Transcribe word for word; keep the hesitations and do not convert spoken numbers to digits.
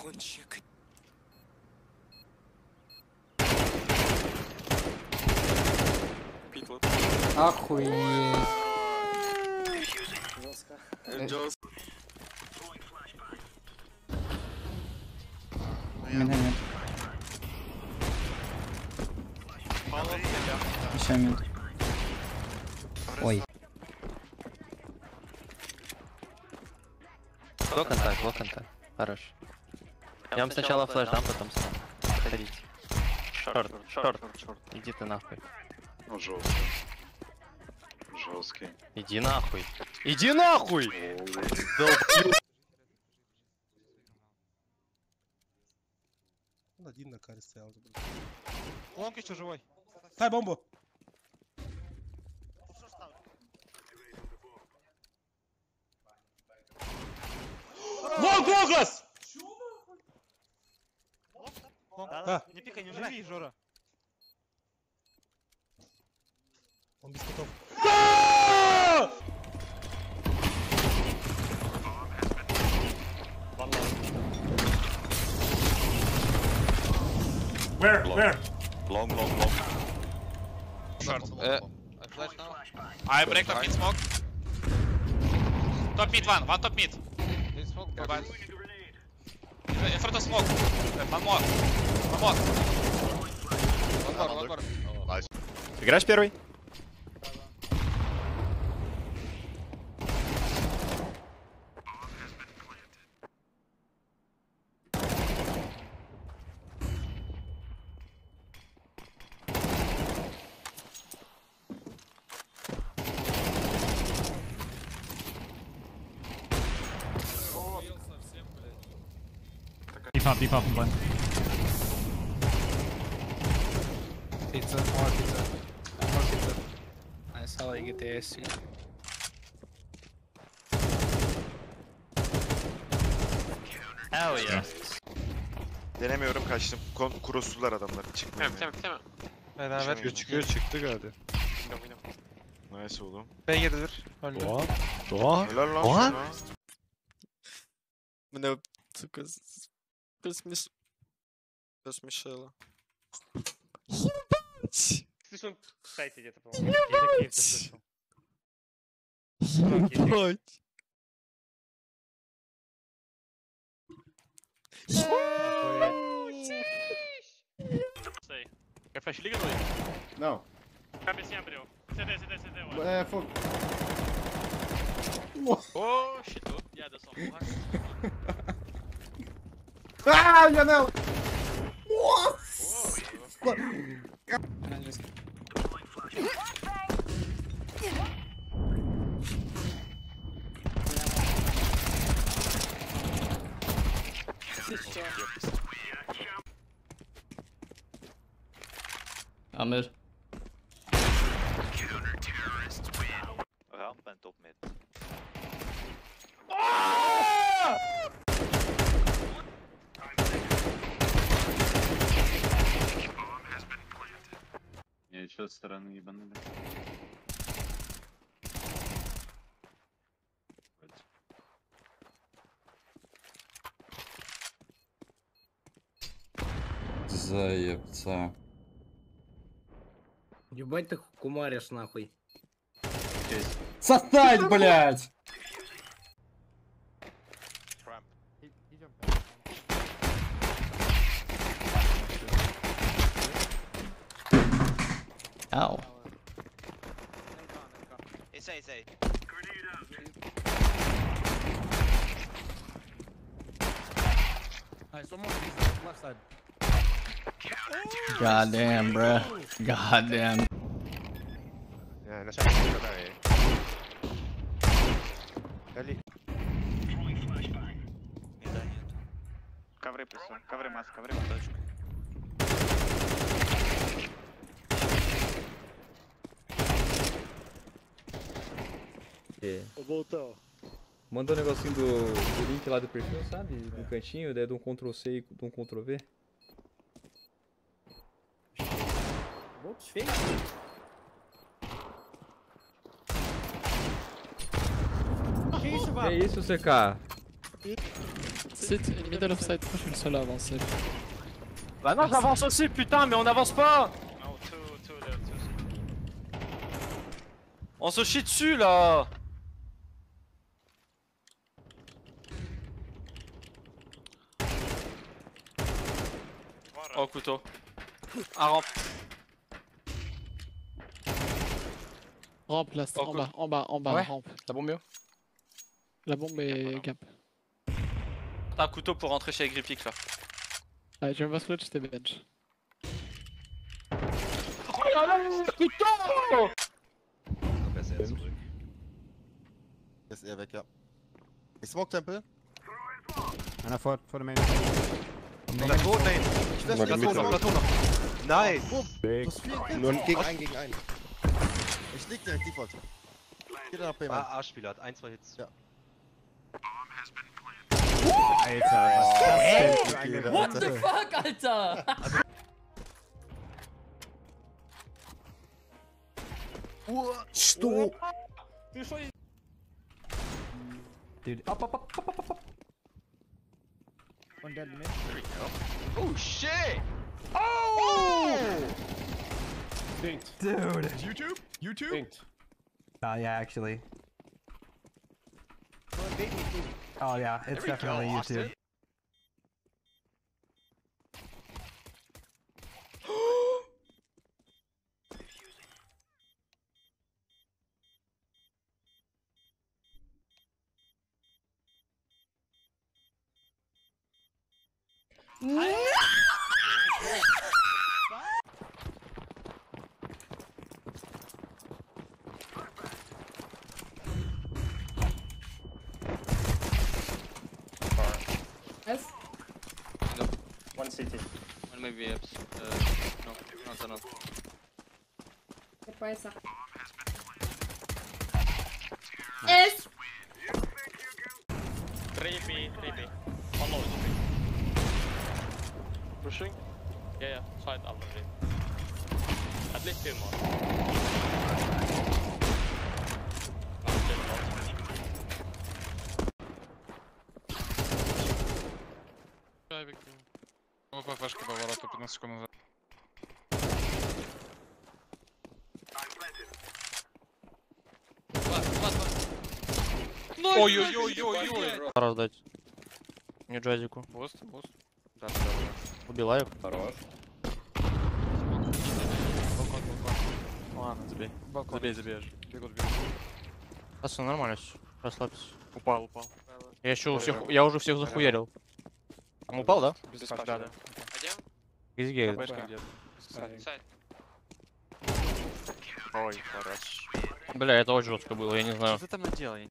Кончик. Охуеть. Жестко. Меня нет. Еще минут. Ой. Во контакт, во контакт. Хорош. Я вам сначала флеш дам, потом сам. Ходите. Шорт, шорт, шорт. Иди ты нахуй. Ну, жесткий. Жесткий. Иди нахуй. Иди нахуй! Он один на каре стоял. Лонг еще живой. Дай бомбу. Лонг, Лонгас! Да, не пикай, не живи, Жора. Он без котов. Where? Where? Long, long, long. Short. Uh, I flash now. I break top mid smoke. Top mid one, one top mid. They smoke, Bye. In, in front of smoke. Uh, one more. One more. One more, one more. Nice. Играешь первый? Deep up, deep up, one. Pizza, more pizza. More pizza. Nice, how I get the S. Hell yeah. Denemiyorum, kaçtım. Kon Cross'lular adamlar. Çıkmıyor. Tamam, tamam, tamam. Beraber Çıkıyor, çıkıyor, çıktı galiba. Nice oğlum. Ben yedilir. Öldü. Doğa. Doğa. Helal lan Doğa. sana. Мене, сука, посмеш... посмешило. Слышал, в сайте где-то, по-моему. Я такие слышал. Ебать! Sei. Quer flash liga, Luiz? Não. Cabecinha abriu. C D, C D, C D, ué. É, fogo. Oh, cheatou. Yeah, deu só um porra. Ah, janela! Amir. Ramp and top mid. Я еще с стороны ебанули. Заебца. Ебать ты кумаришь нахуй. Сосать, блядь! Ау. It's A, it's A. Alright, so more left side. Goddamn, bruh. Goddamn. Ya, nasa ka na eh. Dali. Мида нет. Ковры прису. Ковры масс, ковры моточка. Voltou. Manda um negocinho do, do link lá do perfil, sabe? No cantinho, daí de um control C e de um control V. Voltos feios. Que isso, C K? Site, middle of site, moi je suis le seul à avancer. Bah non, j'avance aussi, putain, mais on avance pas. No, two, two there, two. On se chie dessus là. Oh, couteau. Un rampe. Rampe, là, Oh, en bas, en bas, en bas, Ouais. rampe. La bombe mieux. La bombe est gap. Un couteau pour rentrer chez Agripic là. Ah, je vais switch, c'était bench. Oh là là, couteau. Yes, er weg, ja. Ich smoke Temple. Einer vor, vor dem Main. Plateau, nein. Ich lasse Warte, Plateau Mitte. noch, Plateau noch. Nice. Bumm. Big. Du hast vier Kills. Nur gegen einen, gegen einen. Ich leg direkt Default. Geh dann nach Payment. Ah, A-Spieler hat ein, zwei Hits. Ja. Alter, was ist das denn für eine What the Ratte? fuck, Alter? Sto! Dude, up, up, up, up, up, up. One dead mid. Oh shit! Dinked. Dude. YouTube? YouTube? Dinked. Oh yeah, actually. Oh, baby, baby. Oh yeah, it's There we definitely go, YouTube. Austin. S? One C T. One maybe apps. Uh, no, not enough. Depressa. S! three B, three B. One low is B. Pushing? Yeah, yeah, side already. At least two more. No, still not. Опа, флешка поворота пятнадцать секунд назад. Ой-ой-ой-ой-ой. Раздать. Не джазику. Буст, буст. Да, да. Убиваю. Хорош. Балкон, балкон. Ладно, забей. Забей, забей. Бегут, бегут. Пацаны, нормально всё. Расслабься. Упал, упал. Я еще у всех, я уже всех захуярил. Там упал, да? Без флешки, да. Из гейт. Сайд. Ой, хорош. Бля, это очень жестко было, я не знаю. Что ты там наделал?